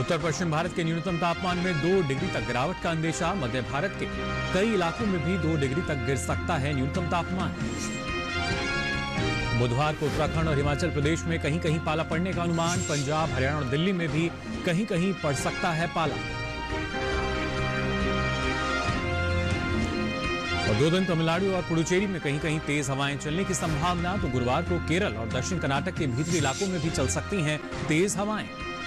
उत्तर पश्चिम भारत के न्यूनतम तापमान में 2 डिग्री तक गिरावट का अंदेशा। मध्य भारत के कई इलाकों में भी 2 डिग्री तक गिर सकता है न्यूनतम तापमान। बुधवार को उत्तराखंड और हिमाचल प्रदेश में कहीं कहीं पाला पड़ने का अनुमान। पंजाब, हरियाणा और दिल्ली में भी कहीं कहीं पड़ सकता है पाला। और 2 दिन तमिलनाडु और पुडुचेरी में कहीं कहीं तेज हवाएं चलने की संभावना। तो गुरुवार को केरल और दक्षिण कर्नाटक के भीतरी इलाकों में भी चल सकती हैं तेज हवाएं।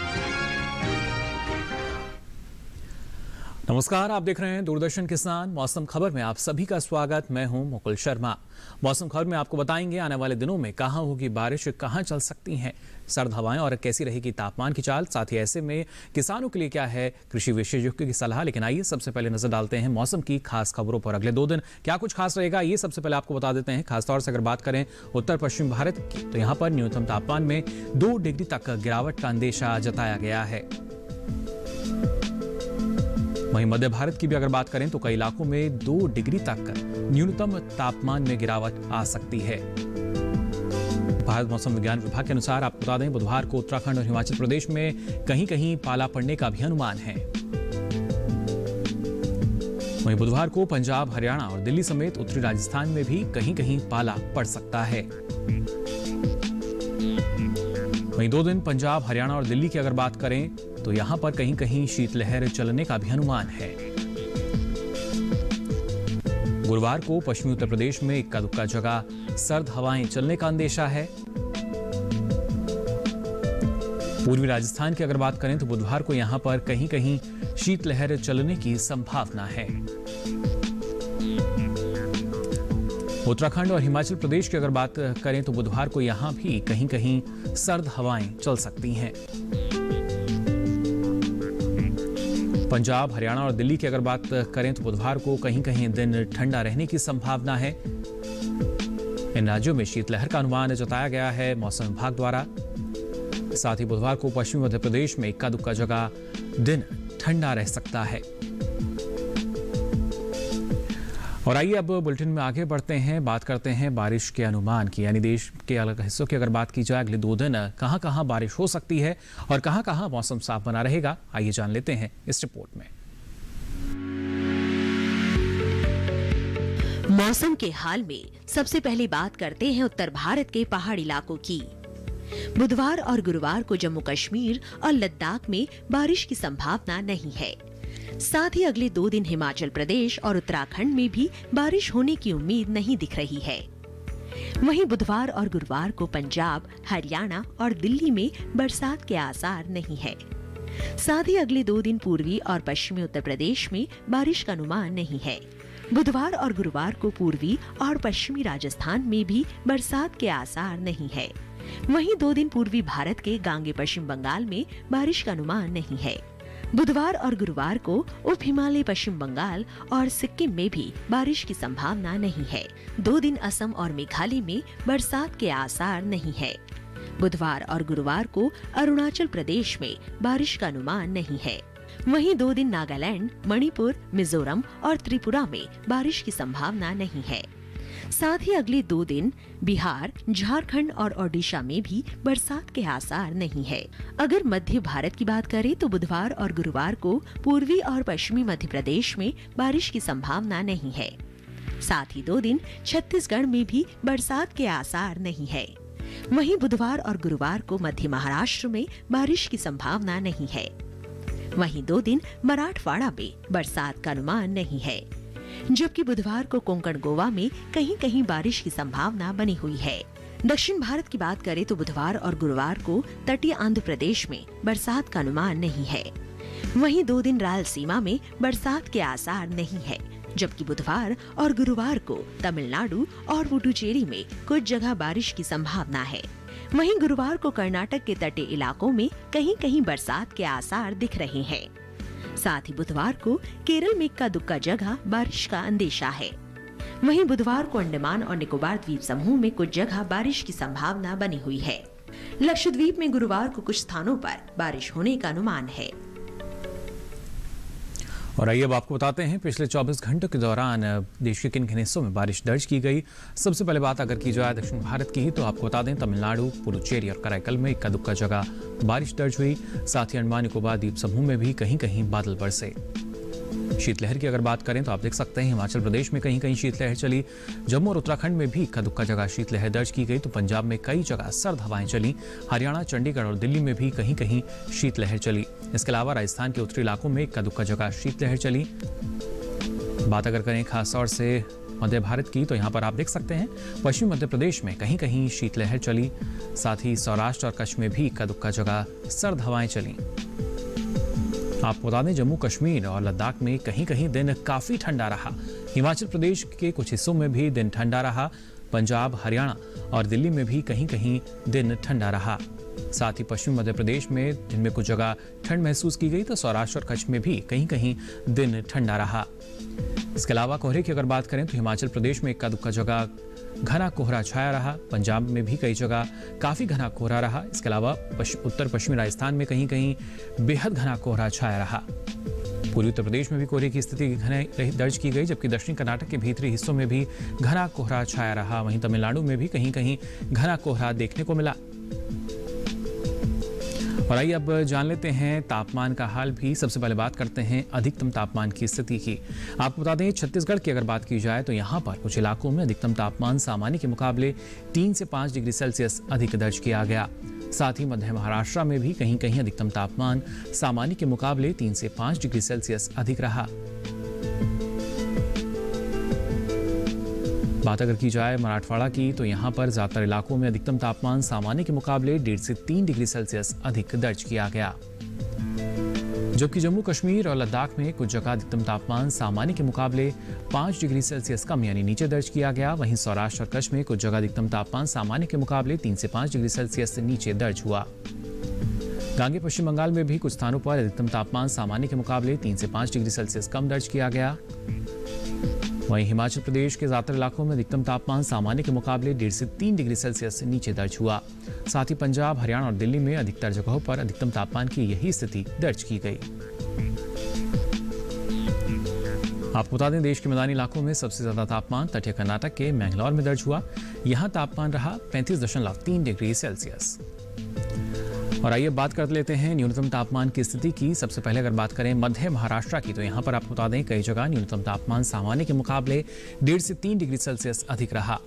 नमस्कार, आप देख रहे हैं दूरदर्शन किसान। मौसम खबर में आप सभी का स्वागत। मैं हूं मुकुल शर्मा। मौसम खबर में आपको बताएंगे आने वाले दिनों में कहां होगी बारिश, कहां चल सकती हैं सर्द हवाएं और कैसी रहेगी तापमान की चाल। साथ ही ऐसे में किसानों के लिए क्या है कृषि विशेषज्ञों की सलाह। लेकिन आइए सबसे पहले नजर डालते हैं मौसम की खास खबरों पर। अगले 2 दिन क्या कुछ खास रहेगा ये सबसे पहले आपको बता देते हैं। खासतौर से अगर बात करें उत्तर पश्चिम भारत की, तो यहाँ पर न्यूनतम तापमान में 2 डिग्री तक गिरावट का अंदेशा जताया गया है। वहीं मध्य भारत की भी अगर बात करें तो कई इलाकों में 2 डिग्री तक न्यूनतम तापमान में गिरावट आ सकती है। भारत मौसम विज्ञान विभाग के अनुसार आपको बता दें बुधवार को उत्तराखंड और हिमाचल प्रदेश में कहीं कहीं पाला पड़ने का भी अनुमान है। वहीं बुधवार को पंजाब, हरियाणा और दिल्ली समेत उत्तरी राजस्थान में भी कहीं कहीं पाला पड़ सकता है। वहीं 2 दिन पंजाब, हरियाणा और दिल्ली की अगर बात करें तो यहां पर कहीं कहीं शीतलहर चलने का भी अनुमान है। गुरुवार को पश्चिमी उत्तर प्रदेश में इक्का दुक्का जगह सर्द हवाएं चलने का अंदेशा है। पूर्वी राजस्थान की अगर बात करें तो बुधवार को यहां पर कहीं कहीं शीतलहर चलने की संभावना है। उत्तराखंड और हिमाचल प्रदेश की अगर बात करें तो बुधवार को यहां भी कहीं कहीं सर्द हवाएं चल सकती हैं। पंजाब, हरियाणा और दिल्ली की अगर बात करें तो बुधवार को कहीं कहीं दिन ठंडा रहने की संभावना है। इन राज्यों में शीतलहर का अनुमान जताया गया है मौसम विभाग द्वारा। साथ ही बुधवार को पश्चिमी मध्य प्रदेश में इक्का दुक्का जगह दिन ठंडा रह सकता है। और आइए अब बुलेटिन में आगे बढ़ते हैं, बात करते हैं बारिश के अनुमान की। यानी देश के अलग हिस्सों की अगर बात की जाए अगले 2 दिन कहां कहां बारिश हो सकती है और कहां कहां मौसम साफ बना रहेगा, आइए जान लेते हैं इस रिपोर्ट में। मौसम के हाल में सबसे पहले बात करते हैं उत्तर भारत के पहाड़ी इलाकों की। बुधवार और गुरुवार को जम्मू कश्मीर और लद्दाख में बारिश की संभावना नहीं है। साथ ही अगले 2 दिन हिमाचल प्रदेश और उत्तराखंड में भी बारिश होने की उम्मीद नहीं दिख रही है। वहीं बुधवार और गुरुवार को पंजाब, हरियाणा और दिल्ली में बरसात के आसार नहीं है। साथ ही अगले 2 दिन पूर्वी और पश्चिमी उत्तर प्रदेश में बारिश का अनुमान नहीं है। बुधवार और गुरुवार को पूर्वी और पश्चिमी राजस्थान में भी बरसात के आसार नहीं है। वहीं 2 दिन पूर्वी भारत के गांगे पश्चिम बंगाल में बारिश का अनुमान नहीं है। बुधवार और गुरुवार को उप हिमालय पश्चिम बंगाल और सिक्किम में भी बारिश की संभावना नहीं है। 2 दिन असम और मेघालय में बरसात के आसार नहीं है। बुधवार और गुरुवार को अरुणाचल प्रदेश में बारिश का अनुमान नहीं है। वहीं 2 दिन नागालैंड, मणिपुर, मिजोरम और त्रिपुरा में बारिश की संभावना नहीं है। साथ ही अगले 2 दिन बिहार, झारखंड और ओडिशा में भी बरसात के आसार नहीं है। अगर मध्य भारत की बात करें तो बुधवार और गुरुवार को पूर्वी और पश्चिमी मध्य प्रदेश में बारिश की संभावना नहीं है। साथ ही 2 दिन छत्तीसगढ़ में भी बरसात के आसार नहीं है। वहीं बुधवार और गुरुवार को मध्य महाराष्ट्र में बारिश की संभावना नहीं है। वहीं 2 दिन मराठवाड़ा में बरसात का अनुमान नहीं है। जबकि बुधवार को कोंकण गोवा में कहीं कहीं बारिश की संभावना बनी हुई है। दक्षिण भारत की बात करें तो बुधवार और गुरुवार को तटीय आंध्र प्रदेश में बरसात का अनुमान नहीं है। वहीं 2 दिन रायलसीमा में बरसात के आसार नहीं है। जबकि बुधवार और गुरुवार को तमिलनाडु और पुडुचेरी में कुछ जगह बारिश की संभावना है। वहीं गुरुवार को कर्नाटक के तटीय इलाकों में कहीं कहीं बरसात के आसार दिख रहे हैं। साथ ही बुधवार को केरल में इक्का दुक्का जगह बारिश का अंदेशा है। वहीं बुधवार को अंडमान और निकोबार द्वीप समूह में कुछ जगह बारिश की संभावना बनी हुई है। लक्षद्वीप में गुरुवार को कुछ स्थानों पर बारिश होने का अनुमान है। और आइए अब आपको बताते हैं पिछले 24 घंटों के दौरान देश के किन किन हिस्सों में बारिश दर्ज की गई। सबसे पहले बात अगर की जाए दक्षिण भारत की, तो आपको बता दें तमिलनाडु, पुडुचेरी और कराईकल में इक्का दुक्का जगह बारिश दर्ज हुई। साथ ही अंडमान निकोबार द्वीप समूह में भी कहीं कहीं बादल बरसे। शीतलहर की अगर बात करें तो आप देख सकते हैं हिमाचल प्रदेश में कहीं कहीं शीतलहर चली। जम्मू और उत्तराखंड में भी इक्का दुक्का जगह शीतलहर दर्ज की गई। तो पंजाब में कई जगह सर्द हवाएं चली। हरियाणा, चंडीगढ़ और दिल्ली में भी कहीं कहीं शीतलहर चली। इसके अलावा राजस्थान के उत्तरी इलाकों में इक्का दुक्का जगह शीतलहर चली। बात अगर करें खासतौर से मध्य भारत की, तो यहाँ पर आप देख सकते हैं पश्चिमी मध्य प्रदेश में कहीं कहीं शीतलहर चली। साथ ही सौराष्ट्र और कच्छ में भी इक्का दुक्का जगह सर्द हवाएं चली। आपको बता दें जम्मू कश्मीर और लद्दाख में कहीं कहीं दिन काफी ठंडा रहा। हिमाचल प्रदेश के कुछ हिस्सों में भी दिन ठंडा रहा। पंजाब, हरियाणा और दिल्ली में भी कहीं कहीं दिन ठंडा रहा। साथ ही पश्चिमी मध्य प्रदेश में दिन में कुछ जगह ठंड महसूस की गई। तो सौराष्ट्र और कच्छ में भी कहीं कहीं दिन ठंडा रहा। इसके अलावा कोहरे की अगर बात करें तो हिमाचल प्रदेश में इक्का दुक्का जगह घना कोहरा छाया रहा। पंजाब में भी कई जगह काफी घना कोहरा रहा। इसके अलावा उत्तर पश्चिमी राजस्थान में कहीं कहीं बेहद घना कोहरा छाया रहा। पूर्वी उत्तर प्रदेश में भी कोहरे की स्थिति घने दर्ज की गई, जबकि दक्षिणी कर्नाटक के भीतरी हिस्सों में भी घना कोहरा छाया रहा। वहीं तमिलनाडु में भी कहीं कहीं घना कोहरा देखने को मिला। और आइए अब जान लेते हैं तापमान का हाल भी। सबसे पहले बात करते हैं अधिकतम तापमान की स्थिति की। आपको बता दें छत्तीसगढ़ की अगर बात की जाए तो यहाँ पर कुछ इलाकों में अधिकतम तापमान सामान्य के मुकाबले 3 से 5 डिग्री सेल्सियस अधिक दर्ज किया गया। साथ ही मध्य महाराष्ट्र में भी कहीं कहीं अधिकतम तापमान सामान्य के मुकाबले 3 से 5 डिग्री सेल्सियस अधिक रहा। बात अगर की जाए मराठवाड़ा की, तो यहाँ पर ज्यादातर इलाकों में अधिकतम तापमान सामान्य के मुकाबले 1.5 से 3 डिग्री सेल्सियस अधिक दर्ज किया गया। जबकि जम्मू कश्मीर और लद्दाख में कुछ जगह अधिकतम तापमान सामान्य के मुकाबले 5 डिग्री सेल्सियस कम यानी नीचे दर्ज किया गया। वहीं सौराष्ट्र और कच्छ में कुछ जगह अधिकतम तापमान सामान्य के मुकाबले 3 से 5 डिग्री सेल्सियस नीचे दर्ज हुआ। गांगे पश्चिम बंगाल में भी कुछ स्थानों पर अधिकतम तापमान सामान्य के मुकाबले 3 से 5 डिग्री सेल्सियस कम दर्ज किया गया। वहीं हिमाचल प्रदेश के ज्यादातर इलाकों में अधिकतम तापमान सामान्य के मुकाबले 1.5 से 3 डिग्री सेल्सियस नीचे दर्ज हुआ। साथ ही पंजाब, हरियाणा और दिल्ली में अधिकतर जगहों पर अधिकतम तापमान की यही स्थिति दर्ज की गई। आपको बता दें देश के मैदानी इलाकों में सबसे ज्यादा तापमान तटीय कर्नाटक के मैंगलोर में दर्ज हुआ। यहाँ तापमान रहा 35.3 डिग्री सेल्सियस। और आइए बात कर लेते हैं न्यूनतम तापमान की स्थिति की। सबसे पहले अगर बात करें मध्य महाराष्ट्र की, तो यहाँ पर आपको बता दें कई जगह न्यूनतम तापमान सामान्य के मुकाबले 1.5 से 3 डिग्री सेल्सियस अधिक रहा।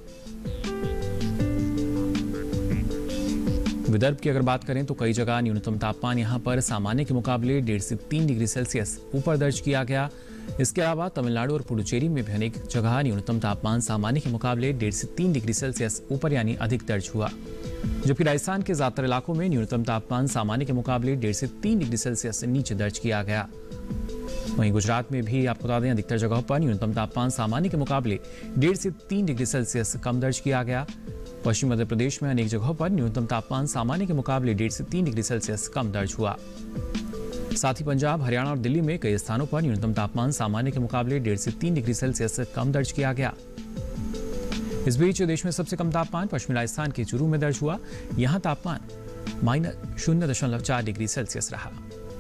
विदर्भ की अगर बात करें तो कई जगह न्यूनतम तापमान यहाँ पर सामान्य के मुकाबले 1.5 से 3 डिग्री सेल्सियस ऊपर दर्ज किया गया। इसके अलावा तमिलनाडु और पुडुचेरी में भी अनेक जगह न्यूनतम तापमान सामान्य के मुकाबले 1.5 से 3 डिग्री सेल्सियस ऊपर यानी अधिक दर्ज हुआ। जबकि राजस्थान के ज्यादातर इलाकों में न्यूनतम तापमान सामान्य के मुकाबले 1.5 से 3 डिग्री सेल्सियस नीचे दर्ज किया गया। वहीं गुजरात में भी आपको बता दें अधिकतर जगहों पर न्यूनतम तापमान सामान्य के मुकाबले 1.5 से 3 डिग्री सेल्सियस कम दर्ज किया गया। पश्चिम मध्य प्रदेश में अनेक जगहों पर न्यूनतम तापमान सामान्य के मुकाबले 1.5 से 3 डिग्री सेल्सियस कम दर्ज हुआ। साथ ही पंजाब, हरियाणा और दिल्ली में कई स्थानों पर न्यूनतम तापमान सामान्य के मुकाबले 1.5 से 3 डिग्री सेल्सियस कम दर्ज किया गया। इस बीच देश में सबसे कम तापमान पश्चिमी राजस्थान के चूरू में दर्ज हुआ। यहाँ तापमान -0.4 डिग्री सेल्सियस रहा।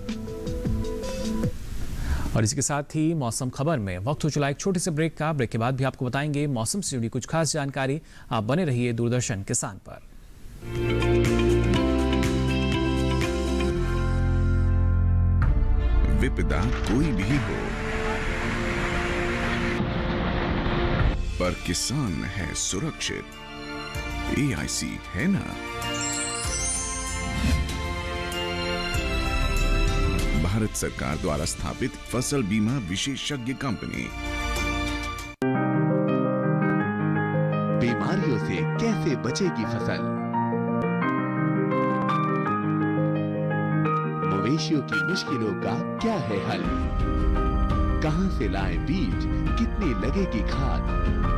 और इसके साथ ही मौसम खबर में वक्त हो चला एक छोटे से ब्रेक का। ब्रेक के बाद भी आपको बताएंगे मौसम से जुड़ी कुछ खास जानकारी। आप बने रहिए दूरदर्शन किसान पर। विपदा कोई भी हो, पर किसान है सुरक्षित। AIC है ना। भारत सरकार द्वारा स्थापित फसल बीमा विशेषज्ञ कंपनी। बीमारियों से कैसे बचेगी फसल? मवेशियों की मुश्किलों का क्या है हल? कहां से लाएं बीज, कितनी लगेगी खाद?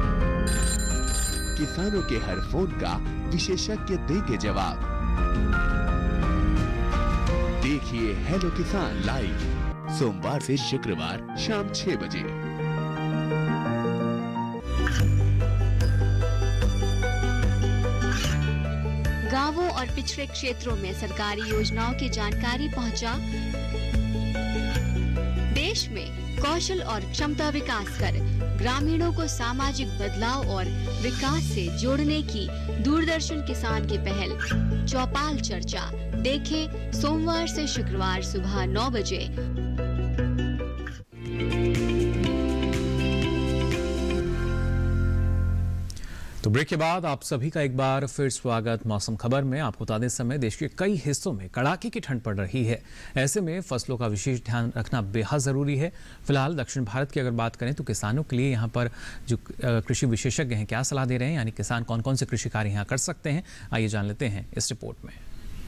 किसानों के हर फोन का विशेषज्ञ देंगे जवाब। देखिए हेलो किसान लाइव सोमवार से शुक्रवार शाम 6 बजे। गांवों और पिछड़े क्षेत्रों में सरकारी योजनाओं की जानकारी पहुंचा। देश में कौशल और क्षमता विकास कर ग्रामीणों को सामाजिक बदलाव और विकास से जोड़ने की दूरदर्शन किसान की पहल चौपाल चर्चा देखें सोमवार से शुक्रवार सुबह 9 बजे। तो ब्रेक के बाद आप सभी का एक बार फिर स्वागत मौसम खबर में। आपको बता दें समय देश के कई हिस्सों में कड़ाके की ठंड पड़ रही है। ऐसे में फसलों का विशेष ध्यान रखना बेहद जरूरी है। फिलहाल दक्षिण भारत की अगर बात करें तो किसानों के लिए यहाँ पर जो कृषि विशेषज्ञ हैं क्या सलाह दे रहे हैं, यानी किसान कौन कौन से कृषि कार्य यहाँ कर सकते हैं, आइए जान लेते हैं इस रिपोर्ट में।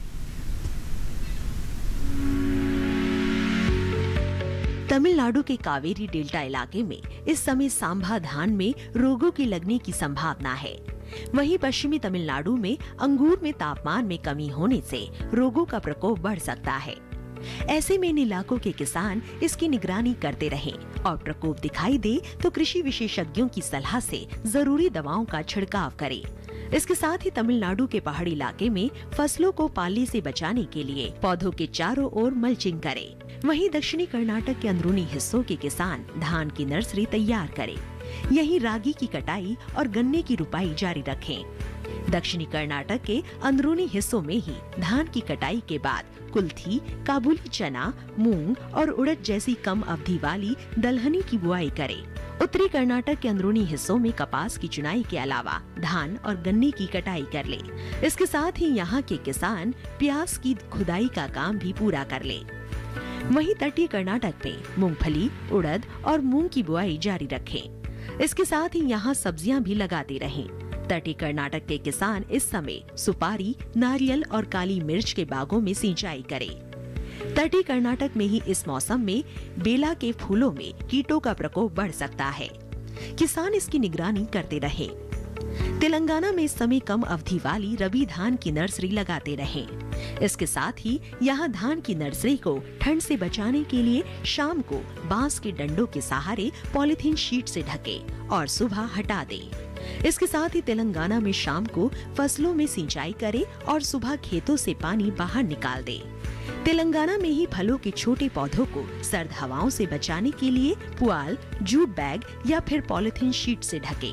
तमिलनाडु के कावेरी डेल्टा इलाके में इस समय सांभा धान में रोगों के लगने की संभावना है। वहीं पश्चिमी तमिलनाडु में अंगूर में तापमान में कमी होने से रोगों का प्रकोप बढ़ सकता है। ऐसे में इन इलाकों के किसान इसकी निगरानी करते रहें और प्रकोप दिखाई दे तो कृषि विशेषज्ञों की सलाह से जरूरी दवाओं का छिड़काव करें। इसके साथ ही तमिलनाडु के पहाड़ी इलाके में फसलों को पाले से बचाने के लिए पौधों के चारों ओर मल्चिंग करें। वहीं दक्षिणी कर्नाटक के अंदरूनी हिस्सों के किसान धान की नर्सरी तैयार करें। यहीं रागी की कटाई और गन्ने की रुपाई जारी रखें। दक्षिणी कर्नाटक के अंदरूनी हिस्सों में ही धान की कटाई के बाद कुल्थी, काबुली चना, मूंग और उड़द जैसी कम अवधि वाली दलहनी की बुआई करें। उत्तरी कर्नाटक के अंदरूनी हिस्सों में कपास की चुनाई के अलावा धान और गन्ने की कटाई कर ले। इसके साथ ही यहाँ के किसान प्याज की खुदाई का काम भी पूरा कर ले। वहीं तटीय कर्नाटक में मूंगफली, उड़द और मूंग की बुआई जारी रखें। इसके साथ ही यहाँ सब्जियां भी लगाते रहें। तटीय कर्नाटक के किसान इस समय सुपारी, नारियल और काली मिर्च के बागों में सिंचाई करें। तटीय कर्नाटक में ही इस मौसम में बेला के फूलों में कीटों का प्रकोप बढ़ सकता है। किसान इसकी निगरानी करते रहे। तेलंगाना में इस समय कम अवधि वाली रबी धान की नर्सरी लगाते रहें। इसके साथ ही यहाँ धान की नर्सरी को ठंड से बचाने के लिए शाम को बांस के डंडों के सहारे पॉलिथीन शीट से ढके और सुबह हटा दे। इसके साथ ही तेलंगाना में शाम को फसलों में सिंचाई करे और सुबह खेतों से पानी बाहर निकाल दे। तेलंगाना में ही फलों के छोटे पौधों को सर्द हवाओं से बचाने के लिए पुआल, जूट बैग या फिर पॉलिथीन शीट से ढके।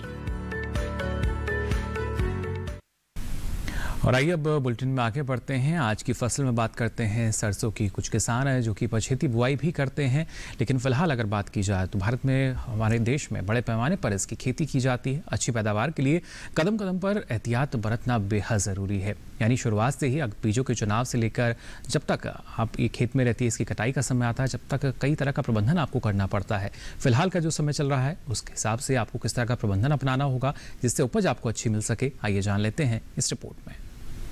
और आइए अब बुलेटिन में आगे बढ़ते हैं। आज की फसल में बात करते हैं सरसों की। कुछ किसान हैं जो कि पछेती बुआई भी करते हैं, लेकिन फिलहाल अगर बात की जाए तो भारत में, हमारे देश में बड़े पैमाने पर इसकी खेती की जाती है। अच्छी पैदावार के लिए कदम कदम पर एहतियात बरतना बेहद ज़रूरी है। यानी शुरुआत से ही बीजों के चुनाव से लेकर जब तक आप ये खेत में रहती है, इसकी कटाई का समय आता है, जब तक कई तरह का प्रबंधन आपको करना पड़ता है। फिलहाल का जो समय चल रहा है उसके हिसाब से आपको किस तरह का प्रबंधन अपनाना होगा जिससे उपज आपको अच्छी मिल सके, आइए जान लेते हैं इस रिपोर्ट में।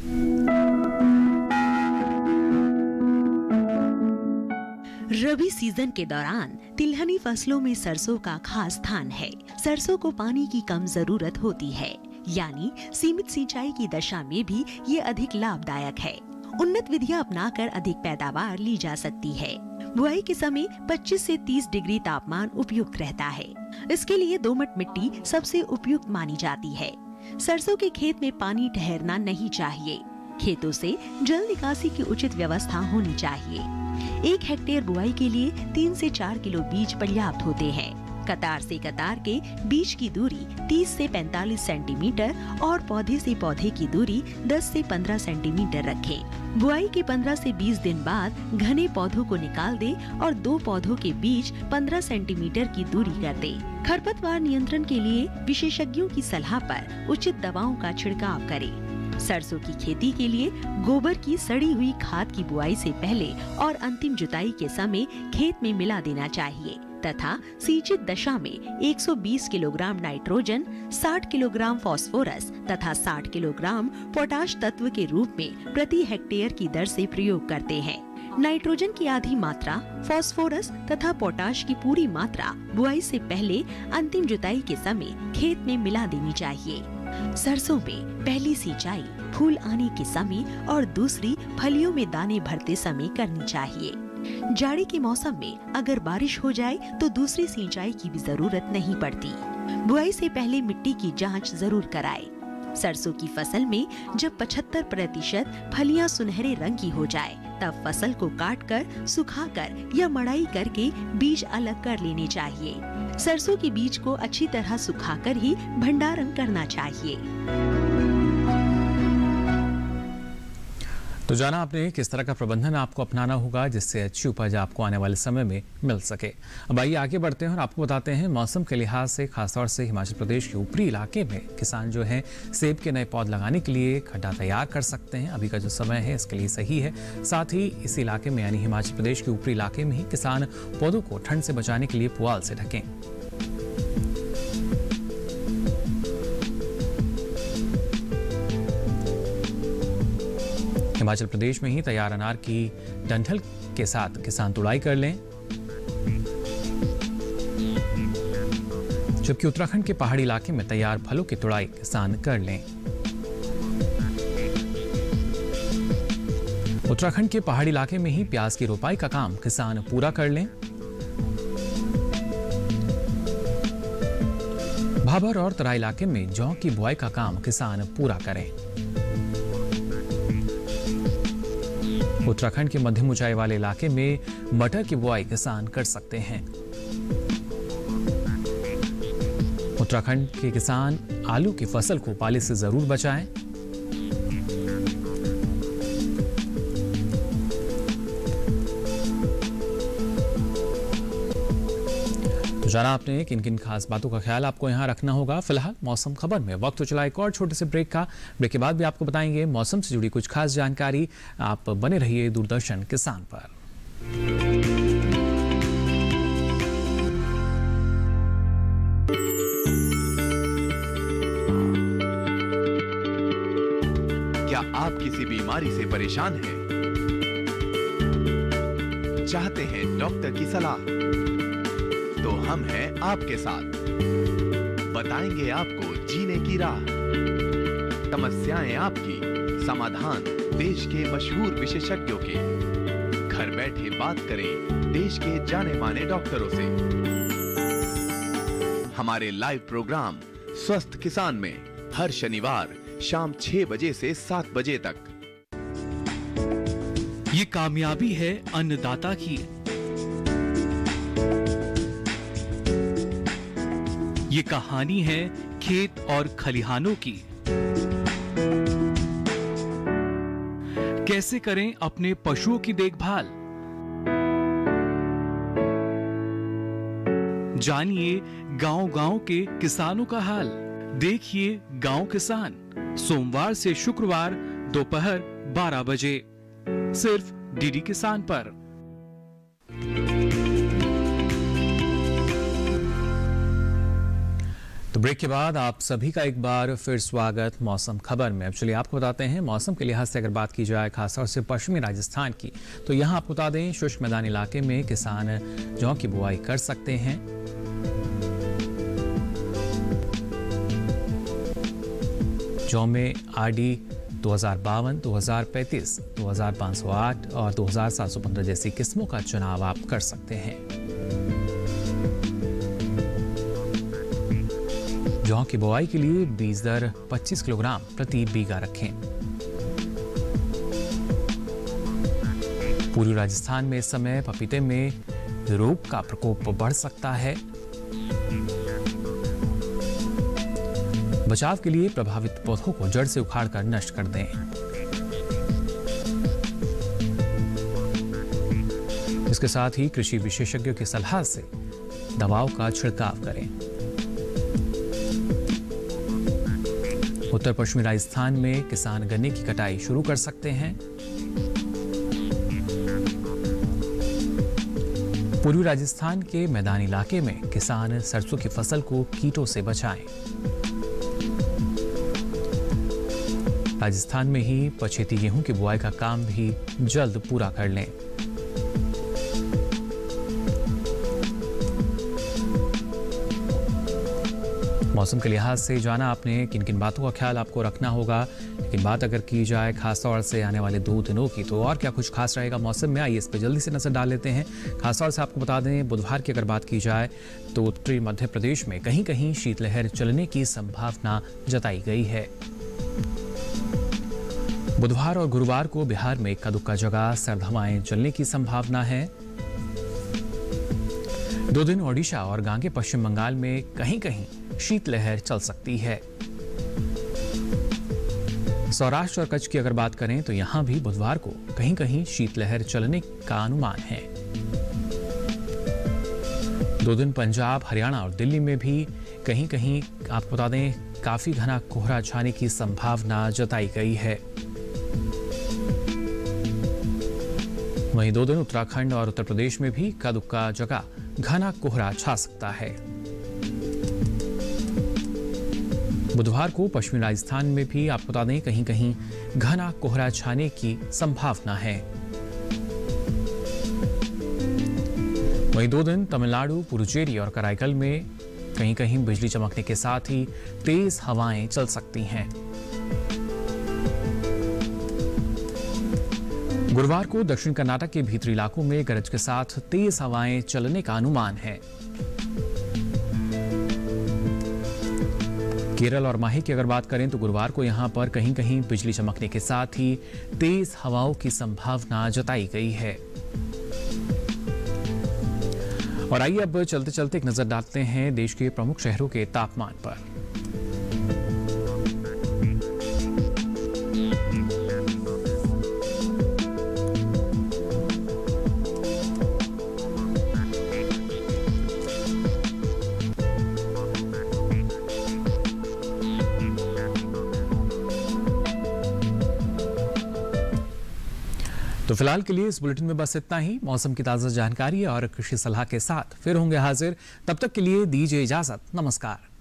रबी सीजन के दौरान तिलहनी फसलों में सरसों का खास स्थान है। सरसों को पानी की कम जरूरत होती है, यानी सीमित सिंचाई की दशा में भी ये अधिक लाभदायक है। उन्नत विधियां अपनाकर अधिक पैदावार ली जा सकती है। बुआई के समय 25 से 30 डिग्री तापमान उपयुक्त रहता है। इसके लिए दोमट मिट्टी सबसे उपयुक्त मानी जाती है। सरसों के खेत में पानी ठहरना नहीं चाहिए। खेतों से जल निकासी की उचित व्यवस्था होनी चाहिए। 1 हेक्टेयर बुआई के लिए 3 से 4 किलो बीज पर्याप्त होते हैं। कतार से कतार के बीज की दूरी 30 से 45 सेंटीमीटर और पौधे से पौधे की दूरी 10 से 15 सेंटीमीटर रखें। बुआई के 15 से 20 दिन बाद घने पौधों को निकाल दें और 2 पौधों के बीच 15 सेंटीमीटर की दूरी कर दें। खरपतवार नियंत्रण के लिए विशेषज्ञों की सलाह पर उचित दवाओं का छिड़काव करें। सरसों की खेती के लिए गोबर की सड़ी हुई खाद की बुआई से पहले और अंतिम जुताई के समय खेत में मिला देना चाहिए तथा सिंचित दशा में 120 किलोग्राम नाइट्रोजन, 60 किलोग्राम फास्फोरस तथा 60 किलोग्राम पोटाश तत्व के रूप में प्रति हेक्टेयर की दर से प्रयोग करते हैं। नाइट्रोजन की आधी मात्रा, फास्फोरस तथा पोटाश की पूरी मात्रा बुआई से पहले अंतिम जुताई के समय खेत में मिला देनी चाहिए। सरसों में पहली सिंचाई फूल आने के समय और दूसरी फलियों में दाने भरते समय करनी चाहिए। जाड़े के मौसम में अगर बारिश हो जाए तो दूसरी सिंचाई की भी जरूरत नहीं पड़ती। बुआई से पहले मिट्टी की जांच जरूर कराएं। सरसों की फसल में जब 75% फलियां सुनहरे रंग की हो जाए, तब फसल को काटकर, सुखाकर या मड़ाई करके बीज अलग कर लेने चाहिए। सरसों के बीज को अच्छी तरह सुखाकर ही भंडारण करना चाहिए। तो जाना आपने किस तरह का प्रबंधन आपको अपनाना होगा जिससे अच्छी उपज आपको आने वाले समय में मिल सके। अब आइए आगे बढ़ते हैं और आपको बताते हैं मौसम के लिहाज से खासतौर से हिमाचल प्रदेश के ऊपरी इलाके में किसान जो है सेब के नए पौध लगाने के लिए खड्डा तैयार कर सकते हैं। अभी का जो समय है इसके लिए सही है। साथ ही इस इलाके में यानी हिमाचल प्रदेश के ऊपरी इलाके में ही किसान पौधों को ठंड से बचाने के लिए पुआल से ढकें। हिमाचल प्रदेश में ही तैयार अनार की डंठल के साथ किसान तुड़ाई कर लें, जबकि उत्तराखंड के पहाड़ी इलाके में तैयार फलों की तुड़ाई किसान कर लें। उत्तराखंड के पहाड़ी इलाके में ही प्याज की रोपाई का काम किसान पूरा कर लें। भाबर और तराई इलाके में जौ की बुआई का काम किसान पूरा करें। उत्तराखंड के मध्यम ऊंचाई वाले इलाके में मटर की बुआई किसान कर सकते हैं। उत्तराखंड के किसान आलू की फसल को पाले से जरूर बचाएं। जाना आपने किन किन खास बातों का ख्याल आपको यहाँ रखना होगा। फिलहाल मौसम खबर में वक्त तो चला एक और छोटे से ब्रेक का। ब्रेक के बाद भी आपको बताएंगे मौसम से जुड़ी कुछ खास जानकारी। आप बने रहिए दूरदर्शन किसान पर। क्या आप किसी बीमारी से परेशान हैं? चाहते हैं डॉक्टर की सलाह? तो हम हैं आपके साथ, बताएंगे आपको जीने की राह। समस्याएं आपकी, समाधान देश के मशहूर विशेषज्ञों के। घर बैठे बात करें देश के जाने माने डॉक्टरों से। हमारे लाइव प्रोग्राम स्वस्थ किसान में हर शनिवार शाम 6 बजे से 7 बजे तक। ये कामयाबी है अन्नदाता की। ये कहानी है खेत और खलिहानों की। कैसे करें अपने पशुओं की देखभाल, जानिए गांव-गांव के किसानों का हाल। देखिए गांव किसान, सोमवार से शुक्रवार दोपहर 12 बजे सिर्फ डीडी किसान पर। तो ब्रेक के बाद आप सभी का एक बार फिर स्वागत मौसम खबर में। अब चलिए आपको बताते हैं मौसम के लिहाज से अगर बात की जाए खासतौर से पश्चिमी राजस्थान की, तो यहाँ आपको बता दें शुष्क मैदानी इलाके में किसान जौ की बुआई कर सकते हैं। जौ में आरडी 2052, 2035, 2508 और 2715 जैसी किस्मों का चुनाव आप कर सकते हैं। जौ की बुआई के लिए बीज दर 25 किलोग्राम प्रति बीघा रखें। पूर्वी राजस्थान में इस समय पपीते में रोग का प्रकोप बढ़ सकता है। बचाव के लिए प्रभावित पौधों को जड़ से उखाड़कर नष्ट कर दें। इसके साथ ही कृषि विशेषज्ञों की सलाह से दवाओं का छिड़काव करें। उत्तर पश्चिमी राजस्थान में किसान गन्ने की कटाई शुरू कर सकते हैं। पूर्वी राजस्थान के मैदानी इलाके में किसान सरसों की फसल को कीटों से बचाएं। राजस्थान में ही पछेती गेहूं की बुआई का काम भी जल्द पूरा कर लें। मौसम के लिहाज से जाना आपने किन किन बातों का ख्याल आपको रखना होगा। लेकिन बात अगर की जाए खासतौर से आने वाले 2 दिनों की, तो और क्या कुछ खास रहेगा मौसम में, आइए इस पर जल्दी से नजर डाल लेते हैं। खासतौर से आपको बता दें बुधवार की अगर बात की जाए तो उत्तरी मध्य प्रदेश में कहीं कहीं शीतलहर चलने की संभावना जताई गई है। बुधवार और गुरुवार को बिहार में इक्का दुक्का जगह सर्द हवाएं चलने की संभावना है। 2 दिन ओडिशा और गांगे पश्चिम बंगाल में कहीं कहीं शीतलहर चल सकती है। सौराष्ट्र और कच्छ की अगर बात करें तो यहां भी बुधवार को कहीं कहीं शीतलहर चलने का अनुमान है। 2 दिन पंजाब, हरियाणा और दिल्ली में भी कहीं कहीं आपको बता दें काफी घना कोहरा छाने की संभावना जताई गई है। वहीं 2 दिन उत्तराखंड और उत्तर प्रदेश में भी इक्का दुक्का जगह घना कोहरा छा सकता है। बुधवार को पश्चिमी राजस्थान में भी आपको बता दें कहीं कहीं घना कोहरा छाने की संभावना है। वहीं 2 दिन तमिलनाडु, पुडुचेरी और कराईकल में कहीं कहीं बिजली चमकने के साथ ही तेज हवाएं चल सकती हैं। गुरुवार को दक्षिण कर्नाटक के भीतरी इलाकों में गरज के साथ तेज हवाएं चलने का अनुमान है। केरल और माही की अगर बात करें तो गुरुवार को यहां पर कहीं कहीं बिजली चमकने के साथ ही तेज हवाओं की संभावना जताई गई है। और आइए अब चलते चलते एक नजर डालते हैं देश के प्रमुख शहरों के तापमान पर। तो फिलहाल के लिए इस बुलेटिन में बस इतना ही। मौसम की ताजा जानकारी और कृषि सलाह के साथ फिर होंगे हाजिर। तब तक के लिए दीजिए इजाजत। नमस्कार।